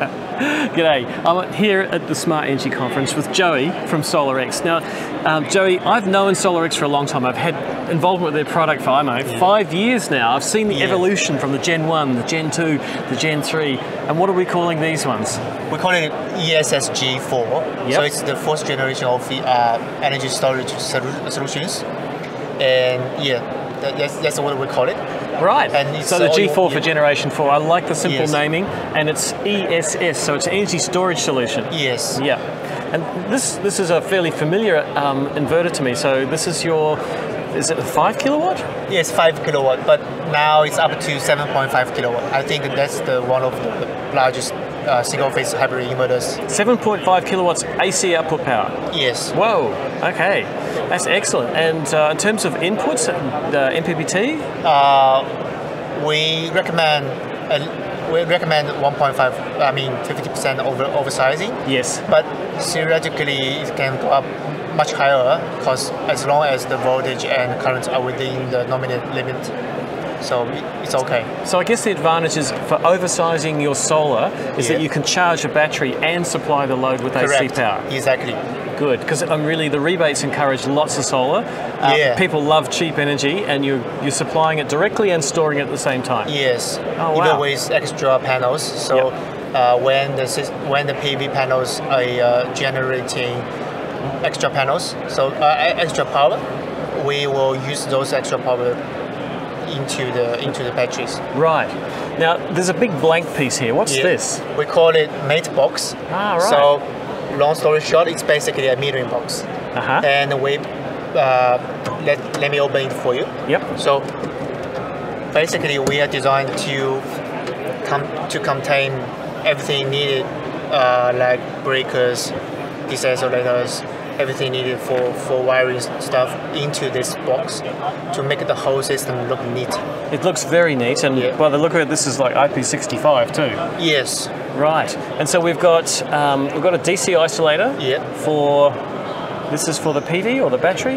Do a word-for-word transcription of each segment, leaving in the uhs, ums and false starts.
G'day, I'm here at the Smart Energy Conference with Joey from SolaX. Now, um, Joey, I've known SolaX for a long time. I've had involvement with their product for, I don't know, yeah. five years now. I've seen the yeah. evolution from the Gen one, the Gen two, the Gen three, and what are we calling these ones? We call it E S S G four, yep. So it's the fourth generation of the uh, energy storage solutions. And yeah, that's, that's what we call it. Right, and so the G four for yeah. generation four. I like the simple yes. naming, and it's E S S, so it's an energy storage solution. Yes. Yeah, and this this is a fairly familiar um, inverter to me. So this is your, is it a five kilowatt? Yes, five kilowatt, but now it's up to seven point five kilowatt. I think that's the one of the largest uh, single-phase hybrid inverters. seven point five kilowatts A C output power? Yes. Whoa, okay. That's excellent. And uh, in terms of inputs, the M P P T? Uh, we recommend uh, we recommend one point five. I mean, fifty percent over oversizing. Yes. But theoretically, it can go up much higher, because as long as the voltage and current are within the nominated limit, so it's okay. So I guess the advantage is for oversizing your solar is yeah. that you can charge a battery and supply the load with Correct. A C power. Exactly. Good, because um, really the rebates encourage lots of solar. Uh, yeah. People love cheap energy, and you're, you're supplying it directly and storing it at the same time. Yes, oh, even wow. with extra panels. So yep. uh, when the when the P V panels are uh, generating extra panels, so uh, extra power, we will use those extra power into the into the batteries. Right. Now there's a big blank piece here. What's yeah. this? We call it Matebox. Ah, right. So long story short, it's basically a metering box. Uh-huh. And we uh, let let me open it for you. Yep. So basically, we are designed to come to contain everything needed, uh, like breakers, these isolators, everything needed for, for wiring stuff into this box to make the whole system look neat. It looks very neat, and yeah. by the look of it, this is like I P sixty-five too. Yes. Right, and so we've got um, we've got a D C isolator. Yeah. For this is for the P V or the battery.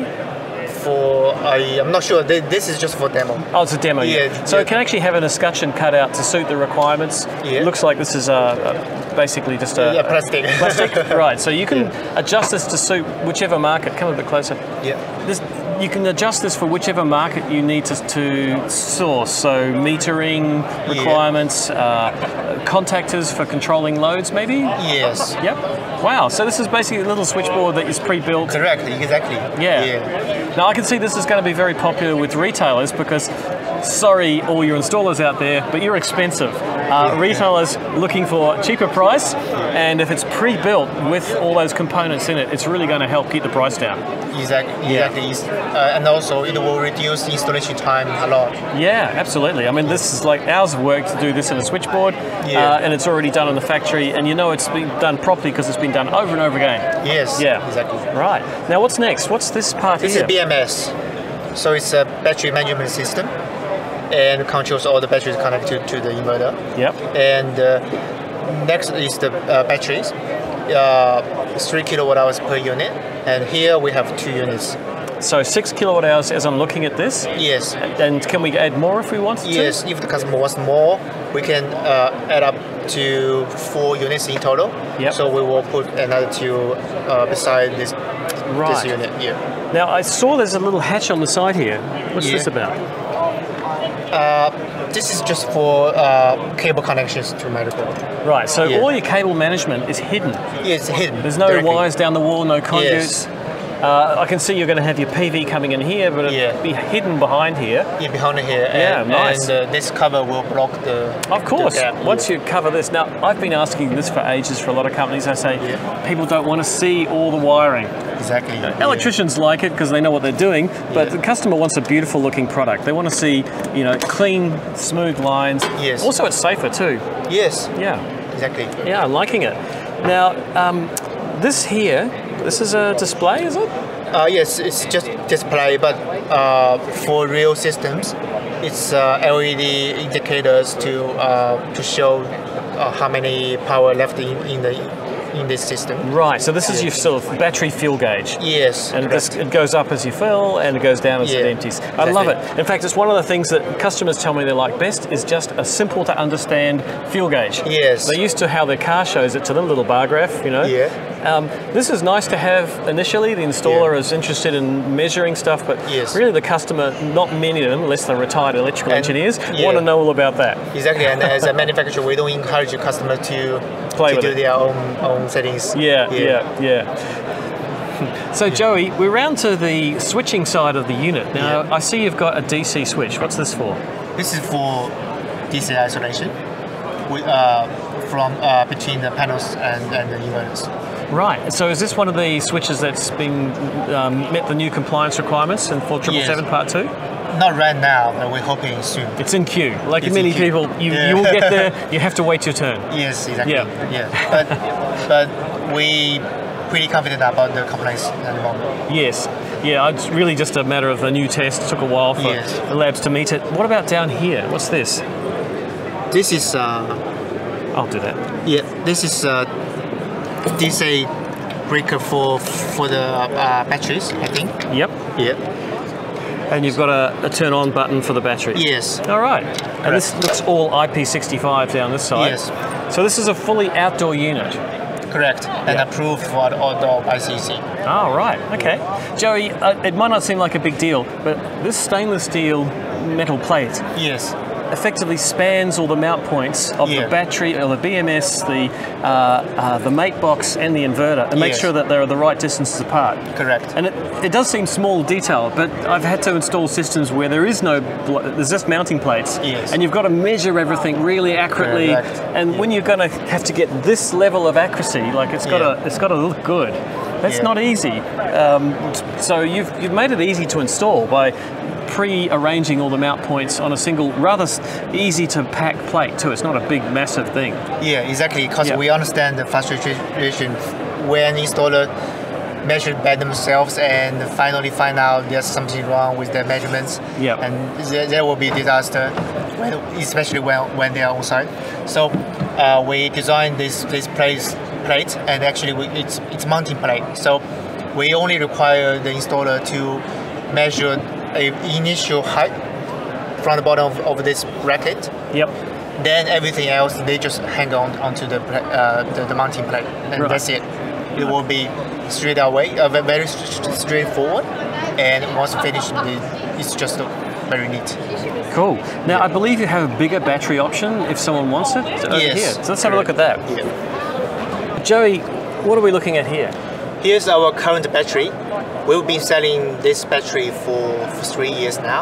For I, I'm not sure. This is just for demo. Oh, it's a demo. Yeah. yeah. So yeah. it can actually have an escutcheon cut out to suit the requirements. Yeah. It looks like this is a, a basically just a yeah, plastic. Plastic. Right. So you can yeah. adjust this to suit whichever market. Come a bit closer. Yeah. This, you can adjust this for whichever market you need to, to source. So metering requirements, yeah. uh, contactors for controlling loads, maybe. Yes. Yep. Wow. So this is basically a little switchboard that is pre-built. Correct. Exactly. Yeah. yeah. Now I can see this is going to be very popular with retailers because, sorry, all your installers out there, but you're expensive. Uh, retailers looking for cheaper price, and if it's pre-built with all those components in it, it's really going to help keep the price down. Exactly. Yeah. Exactly. Uh, and also, it will reduce installation time a lot. Yeah, absolutely. I mean, this is like hours of work to do this in a switchboard, yeah. uh, and it's already done in the factory, and you know it's been done properly because it's been done over and over again. Yes. Yeah. Exactly. Right. Now, what's next? What's this part this here? This is B M S. So it's a battery management system, and controls all the batteries connected to the inverter. Yep. And uh, next is the uh, batteries, uh, three kilowatt hours per unit, and here we have two units. So six kilowatt hours as I'm looking at this? Yes. And can we add more if we wanted to? Yes, if the customer wants more, we can uh, add up to four units in total. Yep. So we will put another two uh, beside this, right. this unit here. Now I saw there's a little hatch on the side here. What's yeah. this about? Uh, this is just for uh, cable connections to motherboard. Right, so yeah. all your cable management is hidden. Yeah, it's hidden. There's no directly. wires down the wall, no conduits. Yes. Uh, I can see you're going to have your P V coming in here, but it'll yeah. be hidden behind here. Yeah, behind here. Yeah, and, nice. And uh, this cover will block the Of course. The gap. Once yeah. you cover this, now I've been asking this for ages for a lot of companies. I say yeah. people don't want to see all the wiring. Exactly. Uh, electricians yeah. like it because they know what they're doing, but yeah. the customer wants a beautiful looking product. They want to see, you know, clean, smooth lines. Yes. Also, it's safer too. Yes. Yeah. Exactly. Yeah, I'm liking it. Now, um, this here, this is a display, is it? Uh, yes, it's just display, but uh, for real systems, it's uh, L E D indicators to uh, to show uh, how many power left in, in the in this system. Right, so this is Yeah. your sort of battery fuel gauge. Yes, And correct. this, it goes up as you fill and it goes down as Yeah, it empties. I love it. exactly. In fact, it's one of the things that customers tell me they like best is just a simple to understand fuel gauge. Yes. They're used to how their car shows it to them, little bar graph, you know. Yeah. Um, this is nice to have initially. The installer Yeah. is interested in measuring stuff, but Yes. really the customer, not many of them, unless they're retired electrical And- engineers, yeah. want to know all about that. Exactly, and as a manufacturer, we don't encourage the customer to, Play to with do it. their own, own settings. Yeah, yeah, yeah. So Joey, we're round to the switching side of the unit. Now, Yeah. I see you've got a D C switch. What's this for? This is for D C isolation we, uh, from uh, between the panels and, and the inverters. Right, so is this one of the switches that's been um, met the new compliance requirements in for triple seven Yes. part two? Not right now, but we're hoping soon. It's in queue. Like It's many in queue. people, you, Yeah. you will get there, you have to wait your turn. Yes, exactly. Yeah. Yeah. But but we pretty confident about the compliance at the moment. Yes. Yeah, it's really just a matter of the new test. It took a while for Yes. the labs to meet it. What about down here? What's this? This is uh, I'll do that. yeah. This is uh, D C breaker for for the uh, batteries, I think. Yep. Yeah. And you've got a, a turn on button for the battery. Yes. All right. And this looks all I P sixty-five down this side. Yes. So this is a fully outdoor unit. Correct. And Yeah. approved for the outdoor I C C. Oh, right. Okay. Joey, uh, it might not seem like a big deal, but this stainless steel metal plate Yes. effectively spans all the mount points of Yeah. the battery, or the B M S, the uh, uh, the Matebox, and the inverter, and make Yes. sure that they're the right distances apart. Correct. And it, it does seem small detail, but I've had to install systems where there is no, blo- there's just mounting plates, Yes. and you've got to measure everything really accurately. Correct. And when you're going to have to get this level of accuracy, like it's got Yeah. to, it's got to look good. That's Yeah. not easy. Um, so you've you've made it easy to install by pre-arranging all the mount points on a single, rather s- easy to pack plate too. It's not a big, massive thing. Yeah, exactly. Because Yeah. we understand the frustration when installer measured by themselves and finally find out there's something wrong with their measurements. Yeah. And there, there will be disaster, when, especially when when they are on site. So uh, we designed this this place plate, and actually we, it's it's mounting plate. So we only require the installer to measure a initial height from the bottom of, of this bracket. Yep. Then everything else they just hang on onto the pla- uh, the, the mounting plate, and Right. that's it. It will be straight away, uh, ve- very st- straightforward. And once finished, the- it's just uh, very neat. Cool. Now, I believe you have a bigger battery option if someone wants it over Yes. here. So let's have a look at that. Yeah. Joey, what are we looking at here? Here's our current battery. We've been selling this battery for, for three years now,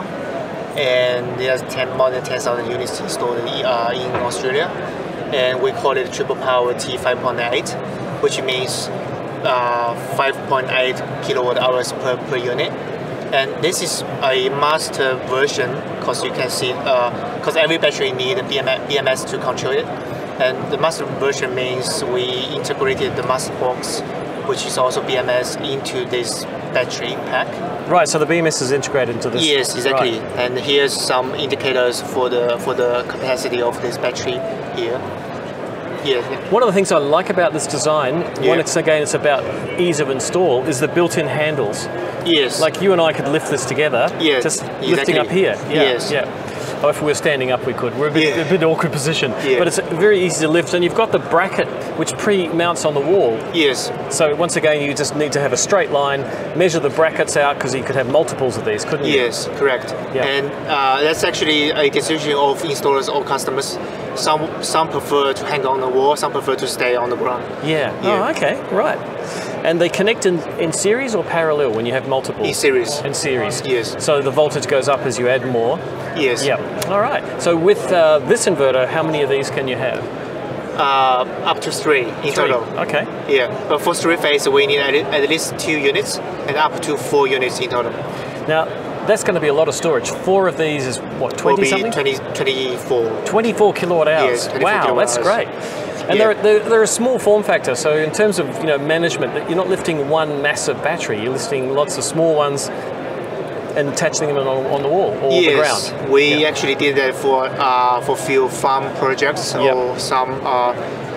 and there's ten, more than ten thousand units installed in, uh, in Australia, and we call it TriplePower T five point eight, which means uh, five point eight kilowatt hours per, per unit. And this is a master version, because you can see, because every battery needs a B M S to control it. And the master version means we integrated the Matebox, which is also B M S, into this battery pack. Right, so the B M S is integrated into this. Yes, exactly. Right. And here's some indicators for the for the capacity of this battery here. Yeah. One of the things I like about this design, Yeah. when it's again it's about ease of install, is the built-in handles. Yes. Like you and I could lift this together, Yeah, just lifting exactly. up here. Yeah, Yes. yeah. Oh, if we were standing up, we could. We're a bit, Yeah. a bit awkward position, Yeah. but it's very easy to lift, and you've got the bracket which pre-mounts on the wall. Yes. So once again, you just need to have a straight line, measure the brackets out, because you could have multiples of these, couldn't you? Yes, correct. Yeah. And uh, that's actually a decision of installers or customers. Some some prefer to hang on the wall, some prefer to stay on the ground. Yeah. Yeah. Oh, okay. Right. And they connect in, in series or parallel when you have multiple? In series. In series. Yes. So the voltage goes up as you add more. Yes. Yeah. All right. So with uh, this inverter, how many of these can you have? Uh, up to three in Three. total. Okay. Yeah. But for three phase, we need at, at least two units and up to four units in total. Now that's going to be a lot of storage. Four of these is what, Will twenty be something? twenty, twenty-four. twenty-four kilowatt hours. Yes, twenty-four wow, kilowatt that's hours. great. And Yeah. they're, they're, they're a small form factor, so in terms of you know management, you're not lifting one massive battery. You're lifting lots of small ones and attaching them on, on the wall or the Yes, ground. we Yeah. actually did that for uh, for few farm projects Yep. or some uh,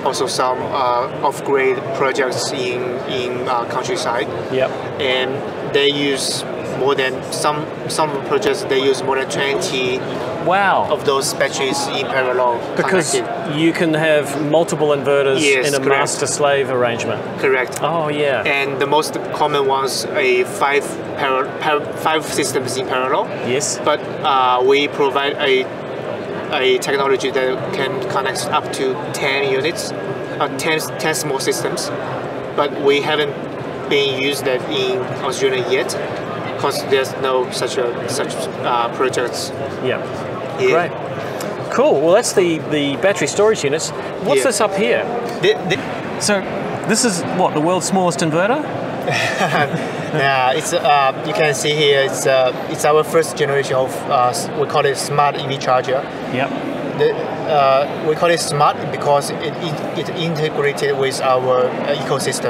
also some uh, off-grid projects in in uh, countryside. Yep. And they use more than some some projects. They use more than twenty. Wow. Of those batteries in parallel. Because connected. You can have multiple inverters yes, in a correct. master-slave arrangement. Correct. Oh yeah. And the most common ones a five par par five systems in parallel. Yes. But uh, we provide a a technology that can connect up to ten units, uh, ten, ten small systems. But we haven't been used that in Australia yet, because there's no such a such uh, projects. Yeah. Yeah. Great. Cool. Well, that's the, the battery storage units. What's Yeah. this up here? The, the, So this is what, the world's smallest inverter? yeah, it's uh, you can see here. It's uh, it's our first generation of uh, we call it smart E V charger. Yep. The, uh, we call it smart because it, it, it integrated with our ecosystem.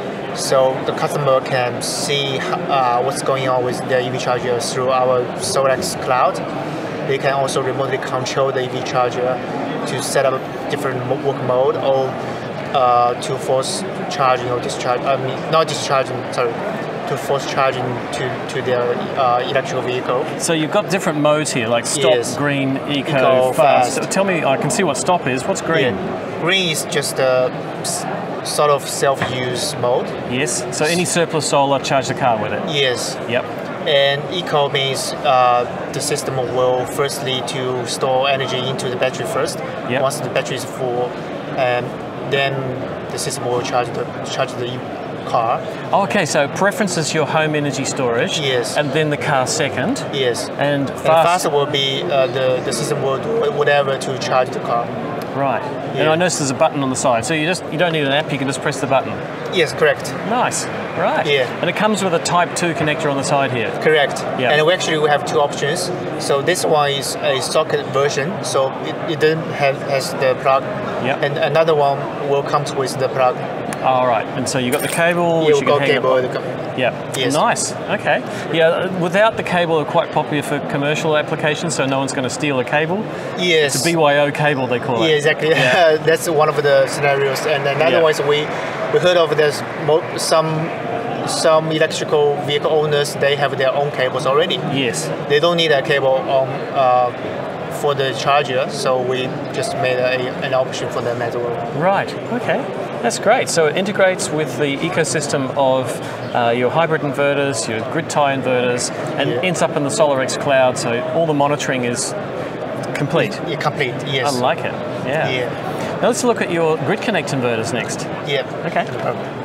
So the customer can see uh, what's going on with their E V charger through our SolaX cloud. They can also remotely control the E V charger to set up different work mode or uh, to force charging or discharge. I mean, not discharging. Sorry, to force charging to to their uh, electrical vehicle. So you've got different modes here, like stop, Yes. green, eco, Eco, fast. fast. Tell me, I can see what stop is. What's green? Yeah. Green is just a s- sort of self-use mode. Yes. So any surplus solar, charge the car with it. Yes. Yep. And eco means uh, the system will firstly to store energy into the battery first. Yep. Once the battery is full, and then the system will charge the charge the car. Okay, so preference is your home energy storage. Yes. And then the car second. Yes. And And fast. faster will be uh, the the system will do whatever to charge the car. Right. And Yeah. I noticed there's a button on the side, so you just you don't need an app. You can just press the button. Yes, correct. Nice. Right. Yeah. And it comes with a Type two connector on the side here. Correct. Yeah. And we actually we have two options. So this one is a socket version, so it, it doesn't have has the plug. Yep. And another one will come with the plug. All right. And so you got the cable, which You you got can hang cable. up. the co- Yeah. Yes. Nice. Okay. Yeah. Without the cable, are quite popular for commercial applications, so no one's going to steal a cable. Yes. It's a B Y O cable, they call it. Yeah, exactly. Yeah. That's one of the scenarios. And another Yeah. one is we we heard of there's mo- some some electrical vehicle owners, they have their own cables already. Yes. They don't need a cable on uh, for the charger, so we just made a, an option for them as well. Right. Okay. That's great. So it integrates with the ecosystem of uh, your hybrid inverters, your grid tie inverters, and Yeah. ends up in the SolaX cloud. So all the monitoring is complete. Yeah, complete. Yes. I like it. Yeah. Yeah. Now let's look at your grid connect inverters next. Yeah. Okay. No problem.